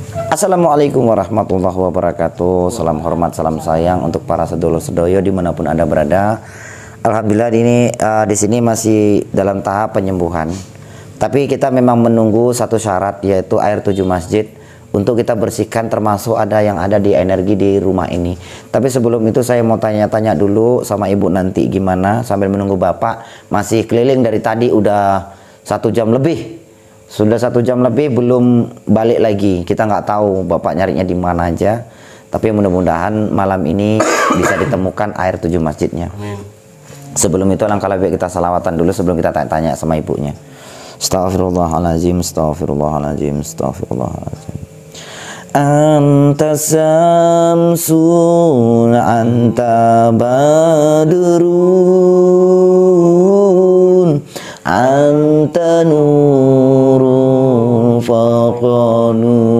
Assalamualaikum warahmatullahi wabarakatuh. Salam hormat, salam sayang untuk para sedulur sedoyo dimanapun Anda berada. Alhamdulillah ini di sini masih dalam tahap penyembuhan. Tapi kita memang menunggu satu syarat, yaitu air 7 masjid untuk kita bersihkan, termasuk ada yang ada di energi di rumah ini. Tapi sebelum itu saya mau tanya-tanya dulu sama ibu nanti gimana, sambil menunggu bapak. Masih keliling dari tadi udah 1 jam lebih. Sudah 1 jam lebih belum balik lagi. Kita nggak tahu bapak nyarinya di mana aja. Tapi mudah-mudahan malam ini bisa ditemukan air 7 masjidnya. Sebelum itu alangkah lebih kita salawatan dulu sebelum kita tanya-tanya sama ibunya. Astaghfirullahaladzim, astaghfirullahaladzim, astaghfirullahaladzim. Anta samsun, anta badrun, anta nurun faqa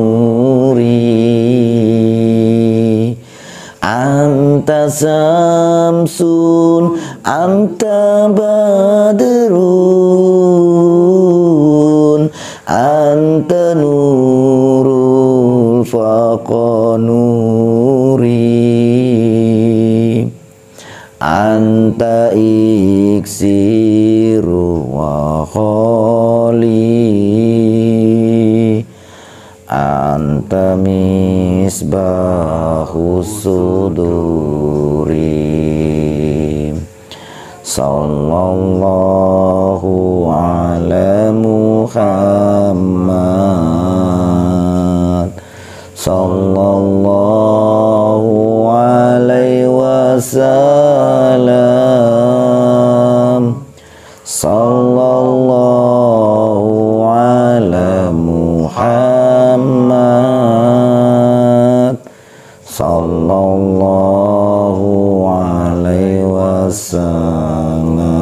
nuri, anta samsun, anta badrun, anta nurun faqa nuri, anta iksiru wa khali, anta misbahu suduri. Sallallahu ala Muhammad, sallallahu alaihi wasallam, sallallahu ala Muhammad, sallallahu alaihi wasallam.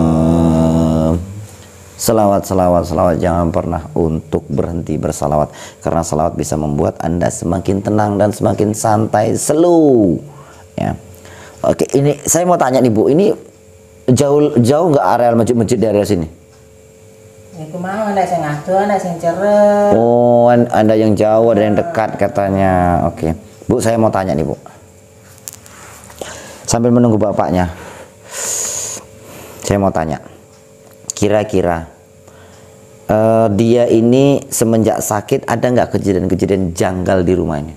Salawat, jangan pernah untuk berhenti bersalawat, karena salawat bisa membuat Anda semakin tenang dan semakin santai, slow ya. Oke, ini saya mau tanya nih Bu, ini jauh nggak areal masjid-masjid dari sini? Iku mau ada yang ngadu, ada yang cerek. Oh, Anda yang jauh, ada yang dekat katanya. Oke, Bu, saya mau tanya nih Bu, sambil menunggu bapaknya, saya mau tanya, kira-kira dia ini semenjak sakit ada nggak kejadian-kejadian janggal di rumahnya?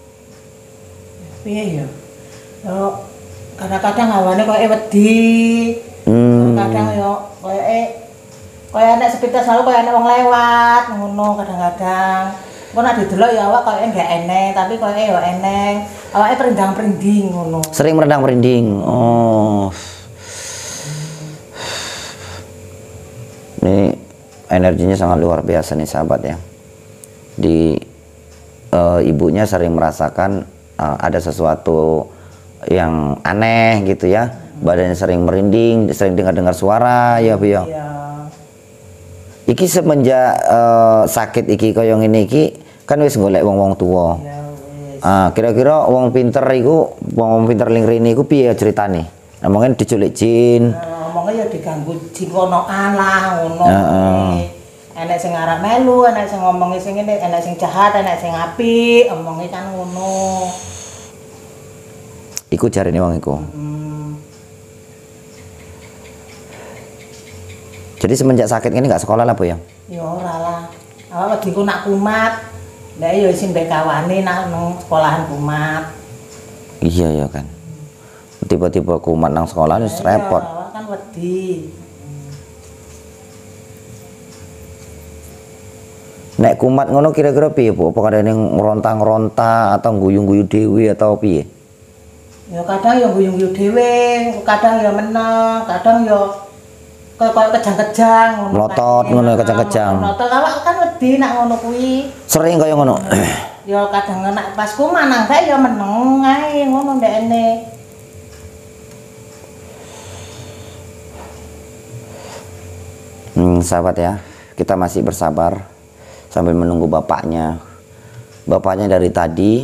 Iya ya. Kadang-kadang awane koyo wedi. Kadang yo koyo anak sepintas lalu koyo anak wong lewat ngono kadang-kadang. Kok nek didelok ya awak koyo enggak eneng, tapi koyo yo eneng. Awake perindang-perinding ngono. Sering merendang-merinding. Oh. Ini energinya sangat luar biasa nih sahabat ya. Di ibunya sering merasakan ada sesuatu yang aneh gitu ya. Badannya sering merinding, sering dengar-dengar suara ya Bu ya. Iya. Iki semenjak sakit iki koyong ini iki kan wis golek wong-wong tua. Ya wis. Kira-kira wong pinter iku, wong pinter ling rene iku piye ceritane? Nah, mungkin diculik jin. Ngomongnya ya diganggu jikonoan lah ngono. Enek sing arep melu, enek sing ngomongi sing ngene, enek sing jahat, enek sing apik, omongi kan ngono. Iku jarine wong iku. Jadi semenjak sakit ini nggak sekolah lah Bu ya? Ya ora lah. Awak wedi ku nak kumat. Lah ya sing mbek kawane nak nang sekolahan kumat. Iya ya kan. Tiba-tiba kumat nang sekolah wis repot. Awak kan wedi. Nek kumat ngono kira-kira piye Bu? Apa kadang ngeronta-ngeronta atau guyung-guyu dewi atau piye? Ya kadang ya guyu-guyu dhewe, kadang ya meneng, kadang ya koyo kejang-kejang ngono. Melotot ngono kejang-kejang. Melotot awak kan wedi nak ngono kuwi. Sering kaya ngono. Ya kadang nek pas kumat nang bae ya meneng ae ngono ndekne. Sahabat ya, kita masih bersabar sambil menunggu bapaknya. Bapaknya dari tadi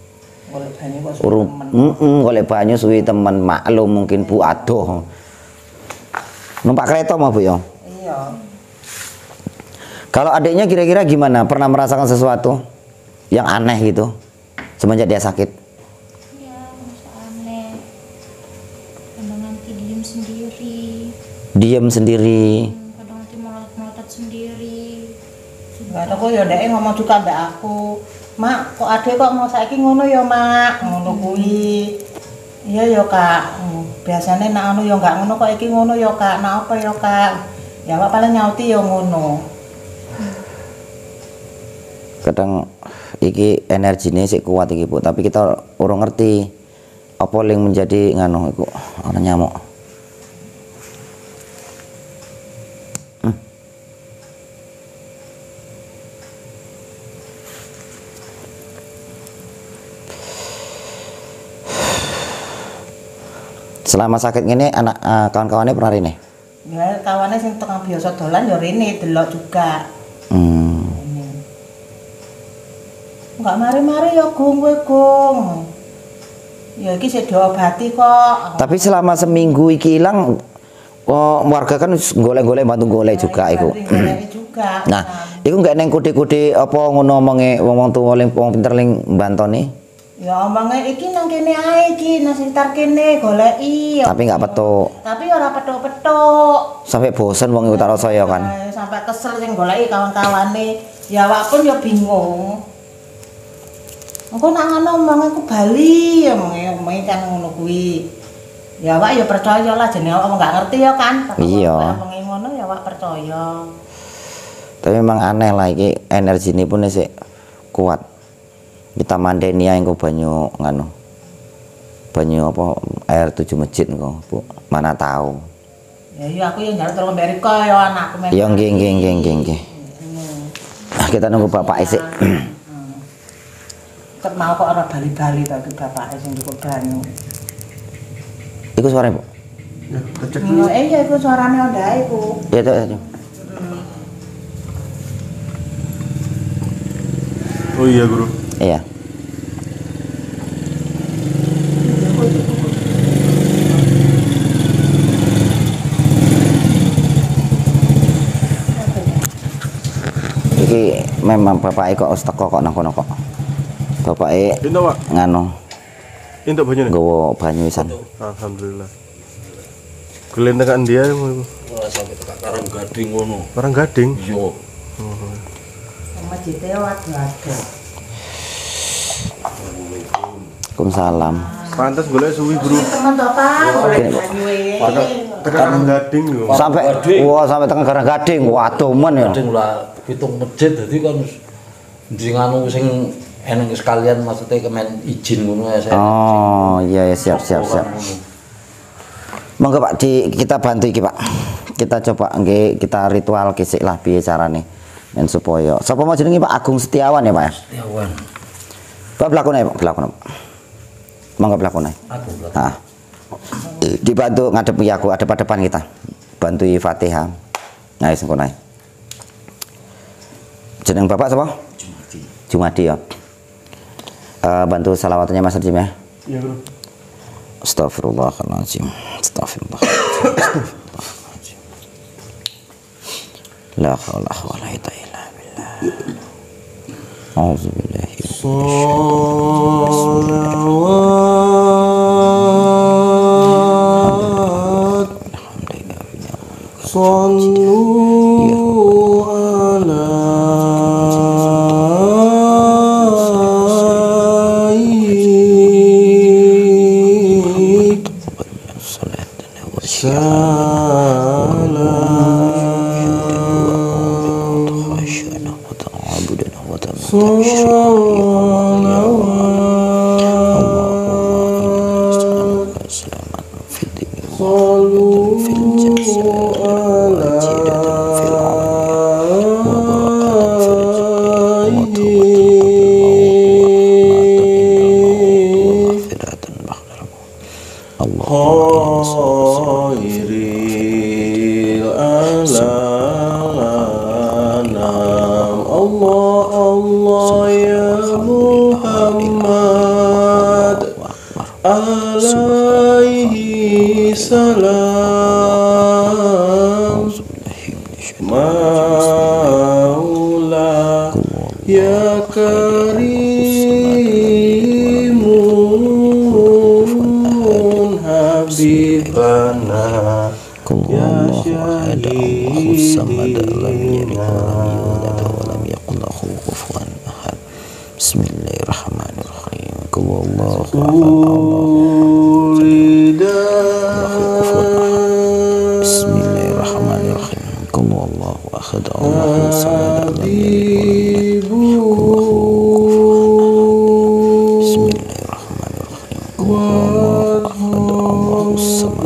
golek banyu suwi teman, maklum mungkin Bu adoh. Numpak kereta mah Bu ya? Iya. Kalau adiknya kira-kira gimana? Pernah merasakan sesuatu? yang aneh gitu semenjak dia sakit? Ya, masa aneh. Kadang nanti diem sendiri. Diem sendiri. Kadang nanti melotot-melotot sendiri. Enggak ada kok ya ndek ngomong juga mbak aku. Mak, kok adek kok mau saiki ngono ya, Mak? Ngono kuwi. Iya ya, Kak. Biasanya nak ngono ya enggak ngono kok iki ngono ya, Kak. Nak apa ya, Kak? Ya Pak paling nyauti ya ngono. Kadang iki energinya sih kuat iki Bu, tapi kita urung ngerti apa yang menjadi nganu iku ana nyamuk. Selama sakit gini anak kawan-kawannya pernah ini? Ya kawannya sing tengah biasa dolan ya rene delok juga. Enggak mari-mari ya Gung kowe Gung. Ya iki sik diobati kok. Tapi selama seminggu iki ilang warga kan golek-golek bantu golek juga iku. Juga. Nah, iku enggak neng kode-kode apa ngono omonge wong tuwa wong pinter ling mbantoni? Ya omongnya iki nang kene ae iki nang sekitar kene goleki. Tapi enggak petuk. Tapi ora petuk-petuk. Sampai bosen wong iku tak rasa ya kan. Sampai kesel sing goleki kawan-kawane. Ya awak pun ya bingung. Engko nak ngono omongnya ku bali ya omonge kan ngono kuwi. Ya awak ya percaya lah jenenge awak enggak ngerti ya kan. Iya. Omonge ngono ya awak percaya. Tapi memang aneh lah iki energi ini pun sik kuat. Kita mandeni ae engko banyu nganu. Banyu apa air 7 masjid engko, Bu. Mana tahu. Ya iya aku ya njaluk tolong mbak Rika ya anakku men. Ya nggih. Kita nunggu bapak isik. Ket mau kok ora bali-bali tapi bapake sing cukup banyu. Iku suara Bu. Ya, cek dulu. Iya iku suarane ondae iku. Ya itu. Oh iya, Guru. Iya. Iki memang bapak kok teko kok nang kono kok. Bapake Itu, Pak. nganu Itu banyune. nggawa banyu isan. Alhamdulillah. Kulen tekan dia Ora sampe tekan Karang Gading ngono. orang Gading. Iya. Masjid e waduh. Waalaikumsalam. Pantes golek suwi, Guru. Teman to Pak, golek banyu e. Tekan Karang Gading yo. Sampai sampai tengah Karang Gading. Waduh men ya. Gading lah pitung masjid dadi kan sing anu sing eneng sekalian maksudnya kemen izin ngono ya saya. Oh, iya ya siap. Monggo Pak kita bantu iki Pak. Kita coba nggih kita ritual kisik lah piye carane men supaya. Sapa mau jenenge Pak Agung Setiawan ya Pak ya? Setiawan. Pak belakone Pak, belakone. Monggo belakone. Aku belakon. Nah. Dibantu ngadepi aku adep-adepan kita. Bantu Fatihah. Nah, wis ngono ae. Jeneng Bapak sapa? Jumadi ya. Bantu salawatnya Mas Arjim ya. Iya, Guru. Astagfirullahaladzim. La haula wala quwwata illa billah. A'udzubillahi Sallu ala khairil alam Allah ya Muhammad alaihi salam maula ya karim karimun habibana Allahu ahad Allahu samad lam yalid walam yulad walam yakul lahu kufuwan ahad. Bismillahirrahmanirrahim. Allahu ahad Allahu Bismillahirrahmanirrahim. Allahu ahad Allahu samad lam yalid walam yulad.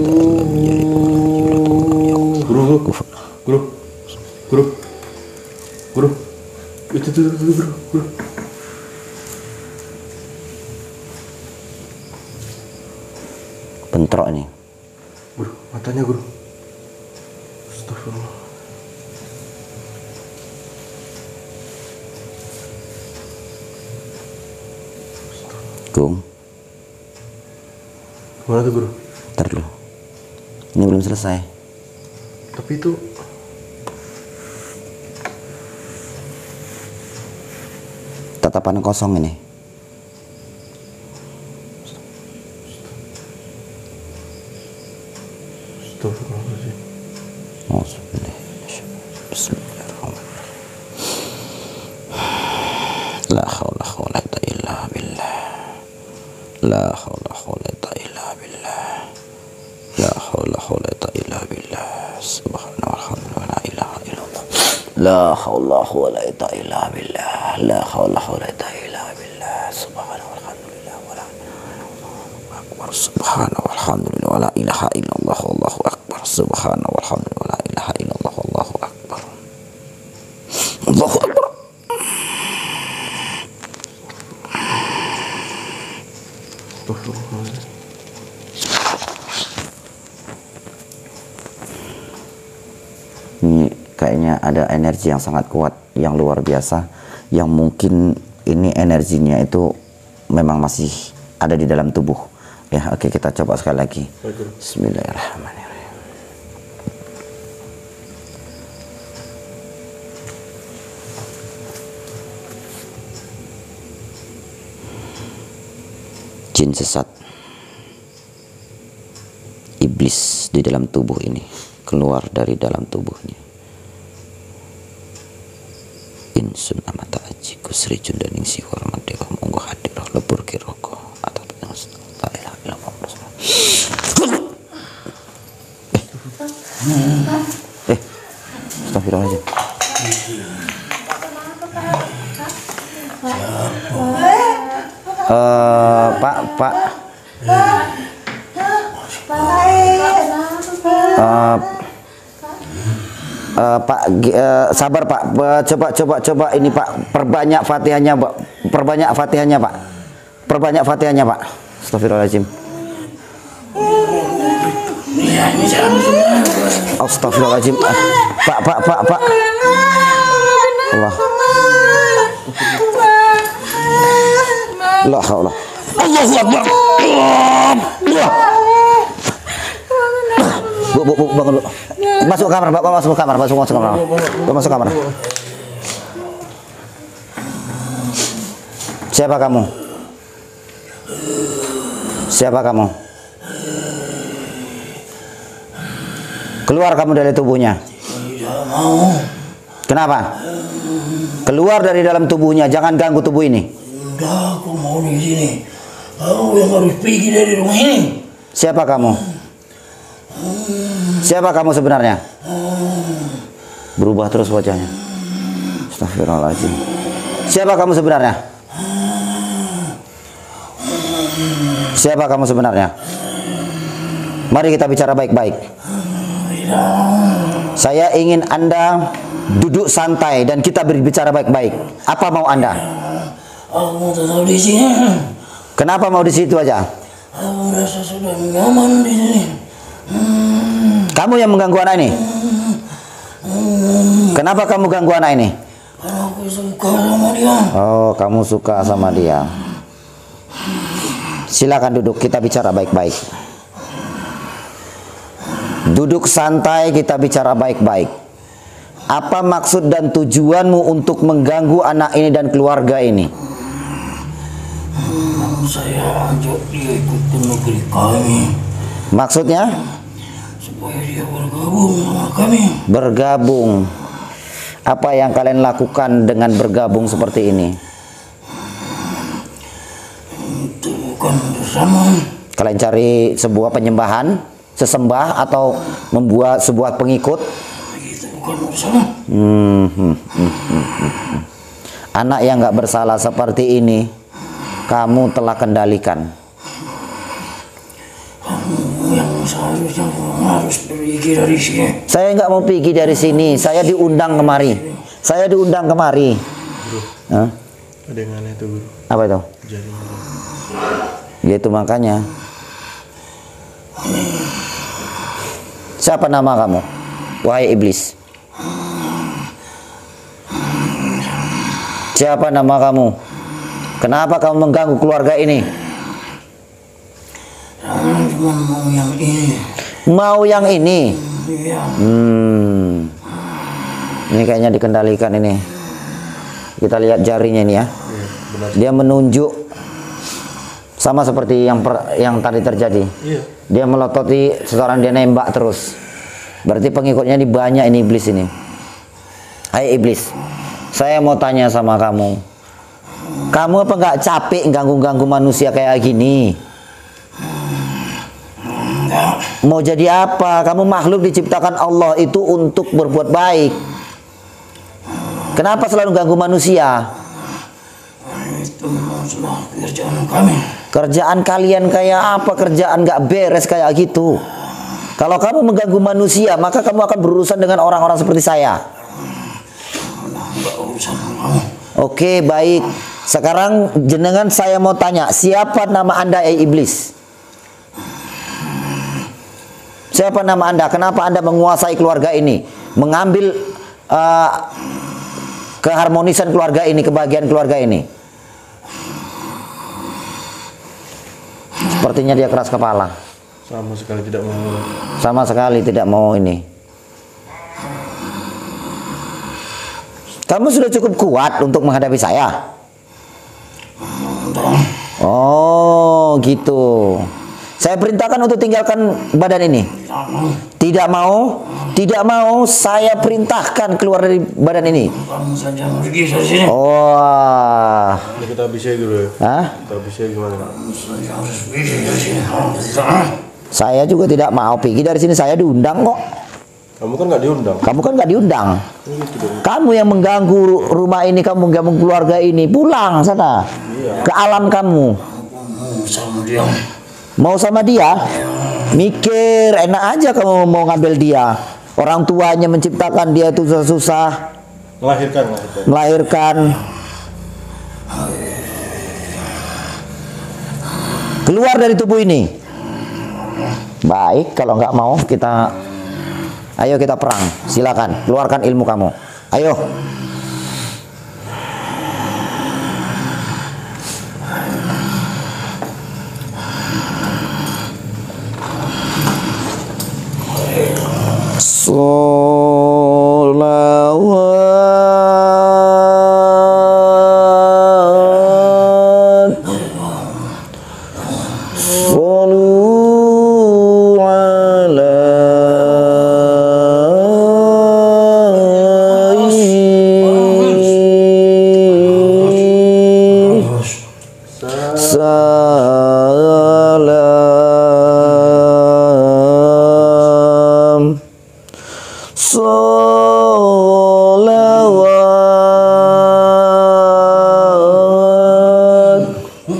Guru, itu guru. Bentrok nih. Guru, matanya guru. Astagfirullah. Gung, Gimana tuh guru? ntar dulu. Ini belum selesai. Tapi itu Tatapan kosong ini. Astagfirullahaladzim. Bismillahirrahmanirrahim. La haula wala quwwata illa billah. La haula wala quwwata illa billah. La haula wala quwwata illa billah. Subhanallah walhamdulillah la ilaha illallah. La haula wala quwwata illa billah. La haula wala quwwata illa billah. Subhanallah walhamdulillah wala akbar. Subhanallah walhamdulillah wala ilaha illallah. Allahu akbar. Subhanallah walhamdulillah wala ilaha illallah. Allahu akbar. Allahu akbar. Astagfirullahaladzim. Ini kayaknya ada energi yang sangat kuat, yang luar biasa, yang mungkin ini energinya itu memang masih ada di dalam tubuh. Ya, oke, kita coba sekali lagi. Bismillahirrahmanirrahim. Jin sesat, iblis di dalam tubuh ini keluar dari dalam tubuhnya. Insun amata aji kusri jundaning si hormat dewa monggo hadirah lebur kiroko atau la ilaha illallah. Astagfirullahaladzim. Pak sabar Pak, coba ini Pak, perbanyak Fatihahnya Pak, perbanyak Fatihahnya Pak. Astagfirullahaladzim. Astagfirullahaladzim. Pak. Allah. La haula. Allahu akbar. Bu, bangun dulu. Masuk kamar, Pak. Masuk kamar. Siapa kamu? Keluar kamu dari tubuhnya. Tidak mau. Kenapa? Keluar dari dalam tubuhnya, jangan ganggu tubuh ini. Udah, aku mau di sini. Aku yang harus pergi dari rumah ini. Siapa kamu? Siapa kamu sebenarnya? Berubah terus wajahnya. Astagfirullahaladzim. Siapa kamu sebenarnya? Siapa kamu sebenarnya? Mari kita bicara baik-baik. Saya ingin Anda duduk santai dan kita berbicara baik-baik. Apa mau Anda? Aku mau tetap di sini. Kenapa mau di situ aja? Aku merasa sudah nyaman di sini. Kamu yang mengganggu anak ini? Kenapa kamu ganggu anak ini? Karena aku suka sama dia. Oh, kamu suka sama dia. Silakan duduk, kita bicara baik-baik. Duduk santai, kita bicara baik-baik. Apa maksud dan tujuanmu untuk mengganggu anak ini dan keluarga ini? Mau saya ajak dia ikut ke negeri kami Maksudnya? supaya dia bergabung sama kami. Bergabung. Apa yang kalian lakukan dengan bergabung seperti ini? Itu bukan bersama. Kalian cari sebuah penyembahan, sesembah, atau membuat sebuah pengikut? Itu bukan bersama. Anak yang nggak bersalah seperti ini, kamu telah kendalikan. Kamu yang seharusnya harus pergi dari sini. Saya nggak mau pergi dari sini. Saya diundang kemari. Saya diundang kemari. Hah? Ada yang aneh tuh guru. Apa itu? Jaringan. Gitu makanya. Siapa nama kamu? Wahai iblis. Siapa nama kamu? Kenapa kamu mengganggu keluarga ini? Saya cuma mau yang ini. Mau yang ini? Iya. Ini kayaknya dikendalikan ini. Kita lihat jarinya ini ya. Dia menunjuk sama seperti yang tadi terjadi. Iya. Dia melototi seseorang, dia nembak terus. Berarti pengikutnya ini banyak ini iblis ini. Hai iblis, saya mau tanya sama kamu. Kamu apa nggak capek ganggu-ganggu manusia kayak gini? Mau jadi apa? Kamu makhluk diciptakan Allah itu untuk berbuat baik. Kenapa selalu ganggu manusia? Itu masalah kerjaan kami. Kerjaan kalian kayak apa? Kerjaan nggak beres kayak gitu. Kalau kamu mengganggu manusia, maka kamu akan berurusan dengan orang-orang seperti saya. Enggak urusan kamu. Oke, baik. Sekarang jenengan saya mau tanya, siapa nama Anda, iblis? Siapa nama Anda? Kenapa Anda menguasai keluarga ini? Mengambil keharmonisan keluarga ini, kebahagiaan keluarga ini. Sepertinya dia keras kepala. Sama sekali tidak mau. Sama sekali tidak mau ini. Kamu sudah cukup kuat untuk menghadapi saya? Oh, gitu. Saya perintahkan untuk tinggalkan badan ini. Tidak mau? Tidak mau, saya perintahkan keluar dari badan ini. Kamu saja pergi dari sini. Oh. Ini kita bisa guru ya. Hah? Kita bisa gimana? Kamu saja harus pergi dari sini. Kamu tidak. Saya juga tidak mau pergi dari sini, saya diundang kok. Kamu kan nggak diundang. Kamu kan nggak diundang. Gitu dong. Kamu yang mengganggu rumah ini, kamu mengganggu keluarga ini. Pulang sana. Iya. Ke alam kamu. Kamu sama dia. Mau sama dia? Mikir, enak aja kamu mau ngambil dia. Orang tuanya menciptakan dia itu susah-susah. Melahirkan. Keluar dari tubuh ini. Baik, kalau nggak mau kita, ayo kita perang. Silakan, keluarkan ilmu kamu. Ayo. Sholawat Sallu ala salam Salawat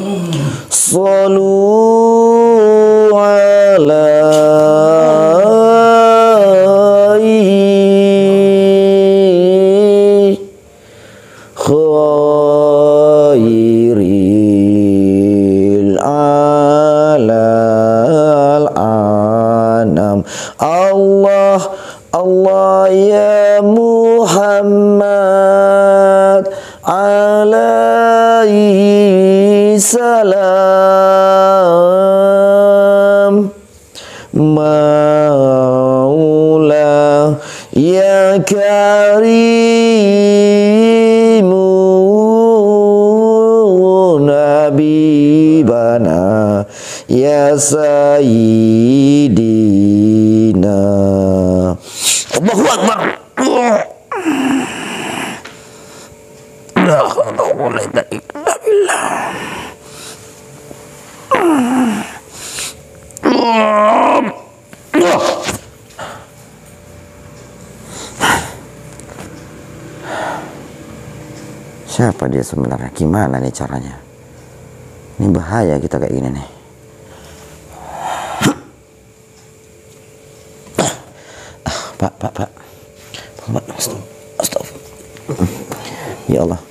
Sallu ala khairil alal anam. Allah Allah ya Muhammad alaihi salam. Maula ya karimu Nabi ya sayyidina. Allahu Akbar. La haula wala quwwata illa billah. Siapa dia sebenarnya? Gimana nih caranya? Ini bahaya kita kayak gini nih. Pak. Astagfirullah. Ya Allah.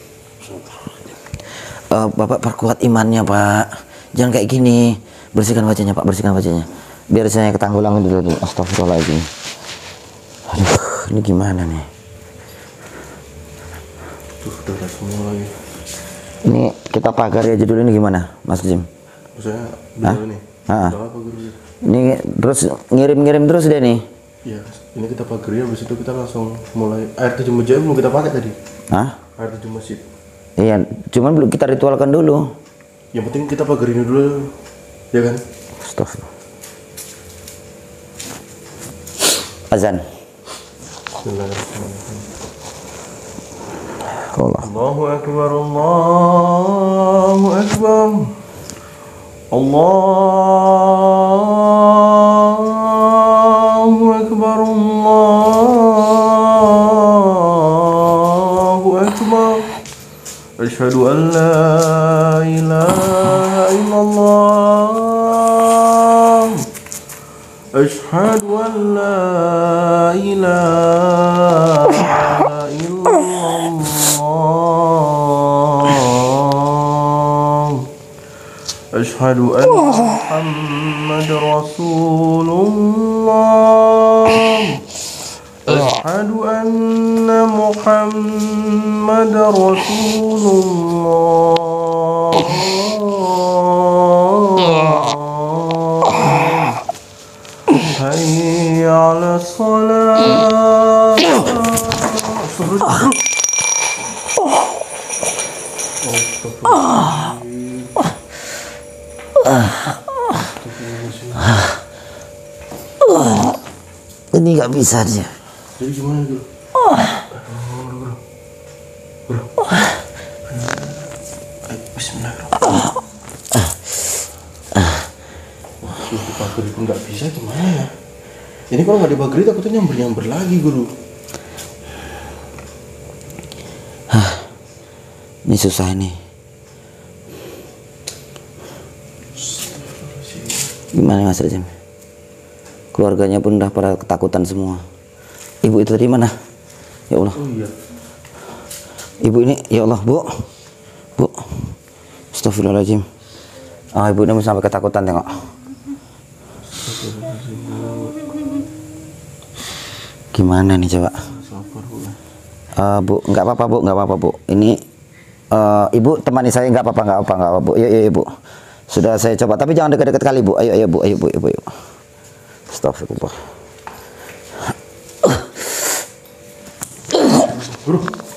Bapak perkuat imannya, Pak. Jangan kayak gini. Bersihkan wajahnya, Pak. Bersihkan wajahnya. Biar saya ketanggulangan dulu. Astagfirullahaladzim. Aduh, ini gimana nih? Tuh, udah semua lagi. Ini kita pagar aja dulu, ini gimana, Mas Jim? Maksudnya dulu nih. Ah. Udah apa guru? Ini terus ngirim terus deh nih. Iya, ini kita pagari, habis itu kita langsung mulai. Air terjun masjid belum kita pakai tadi. Hah? Air terjun masjid. Iya, cuman belum kita ritualkan dulu. Yang penting kita pagarin dulu, ya kan? Astagfirullah. Azan. Bismillahirrahmanirrahim. Allah. Allahu Akbar, Allahu Akbar. Allahu Akbar, Allahu Akbar. Asyhadu an la ilaha illallah. Asyhadu an la ilaha illallah. Asyhadu anna Muhammadar Rasulullah. Asyhadu anna Muhammadar Rasulullah. Hayya 'alas shalah. Ini nggak bisa dia. Jadi gimana dulu? Bismillahirrahmanirrahim. Dipagari pun nggak bisa, gimana ya? Ini kalau nggak dipagari takutnya nyamber lagi guru. Ini susah ini. Gimana Mas Rajim? Keluarganya pun udah pada ketakutan semua. Ibu itu tadi mana? Ya Allah. Oh iya. Ibu ini, ya Allah, Bu. Astagfirullahaladzim. Ibu ini sampai ketakutan, tengok. Gimana nih coba? Sabar Bu. Bu, nggak apa-apa Bu. Ini Ibu temani saya, nggak apa-apa Bu. Iya Bu. Sudah saya coba, tapi jangan dekat-dekat kali Bu. Ayo Bu. Astagfirullah. Guru.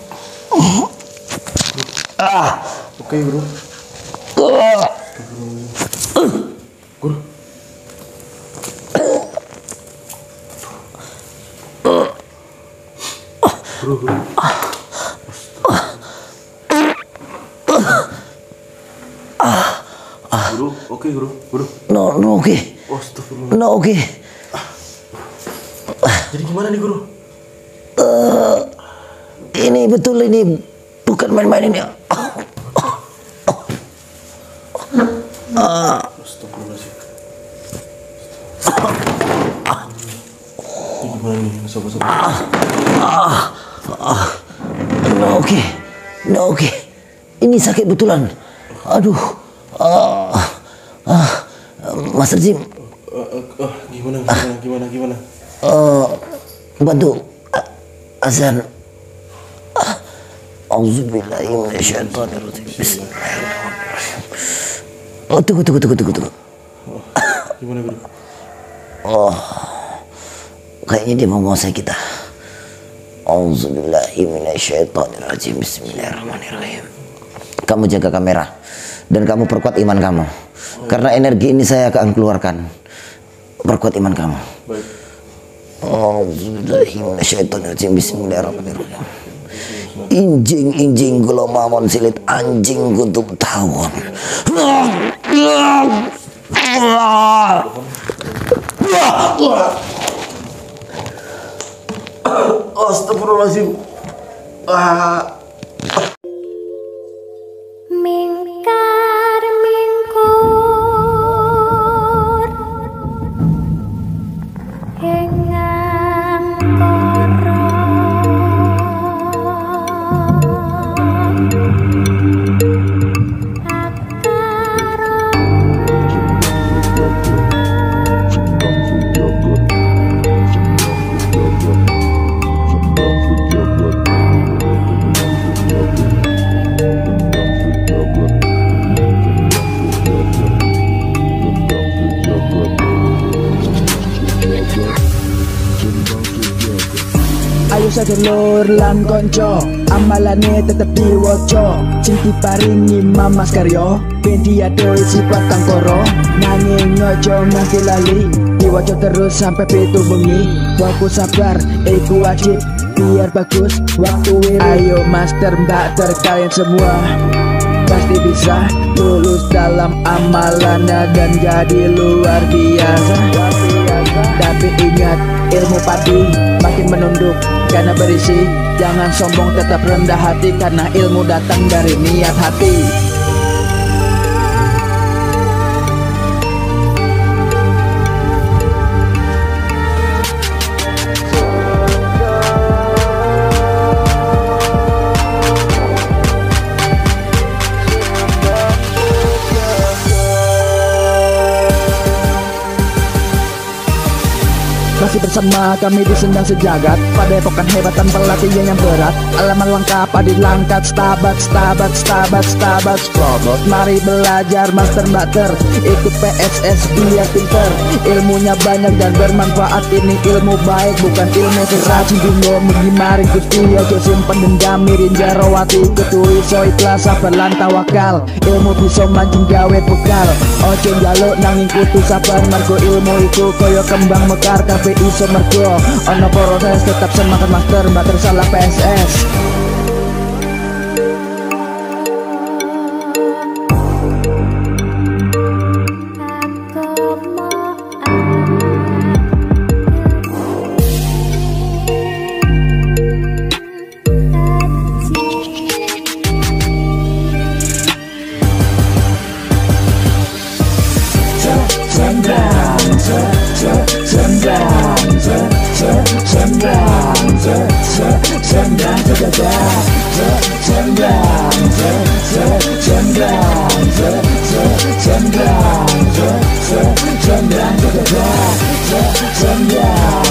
Oke guru. Guru. Guru. Guru, oke guru. No, oke. Oh, astagfirullah. No, oke. Jadi gimana nih guru? Ini betul, ini bukan main-main ini. Astagfirullahaladzim. Ini gimana nih? Sabar. No, oke. Ini sakit betulan. Aduh. Mas Rajim. Gimana? Bantu azan. Auzubillahi minasyaitonirrajim. Bismillahirrahmanirrahim. Tunggu. Gimana guru? Kayaknya dia mau menguasai kita. Auzubillahi minasyaitonirrajim. Bismillahirrahmanirrahim. Kamu jaga kamera. dan kamu perkuat iman kamu. Karena energi ini saya akan keluarkan. Perkuat iman kamu. Baik. Bismillahirrahmanirrahim. Injing kula mawon silit anjing kutub tawon. Astagfirullahaladzim. Mingkar mingkur hengang koro Ayo sedulur lan konco, amalane tetep diwaca. Cinti paringi mamas karyo, ben diadohi sifat kang koro. Nanging ojo nganti lali, diwaca terus sampai pitu bengi. Fokus sabar, iku wajib, biar bagus waktu ini. Ayo master mbak kalian semua pasti bisa lulus dalam amalannya dan jadi luar biasa. Tapi ingat, ilmu padi makin menunduk karena berisi. Jangan sombong, tetap rendah hati karena ilmu datang dari niat hati. Masih bersama kami di Sendang Sejagat, pada epokan hebat tanpa latihan yang berat. Alaman lengkap adil langkat, stabat Sprobot. Mari belajar master mater, ikut PSS biar pinter. Ilmunya banyak dan bermanfaat, ini ilmu baik bukan ilmu racun. Bingung mengimari gusti, ojo simpen dendam mirin jarawati. Ketui so ikhlas sabar lan tawakal, ilmu bisa mancing gawe bekal. Ojo njaluk nanging kudu sabar, mergo ilmu iku koyo kembang mekar. Kabeh iso mergo ono proses, tetap semangat master salah PSS. Sendang